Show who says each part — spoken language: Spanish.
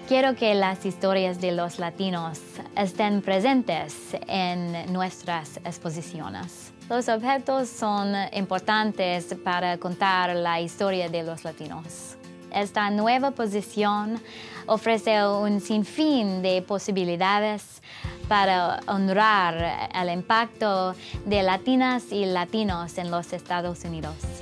Speaker 1: Quiero que las historias de los latinos estén presentes en nuestras exposiciones. Los objetos son importantes para contar la historia de los latinos. Esta nueva posición ofrece un sinfín de posibilidades para honrar el impacto de latinas y latinos en los Estados Unidos.